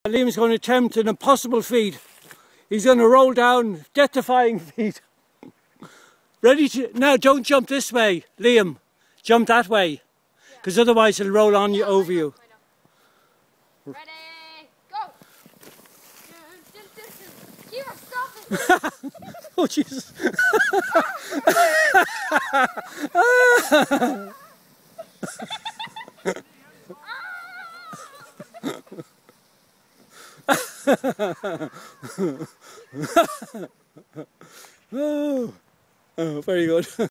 Liam's going to attempt an impossible feat. He's going to roll down, death-defying feat. Ready to... Now, don't jump this way, Liam. Jump that way. Because otherwise he'll roll on you, over you. Ready, go! Kira, stop it! Oh, Jesus. Oh, very good.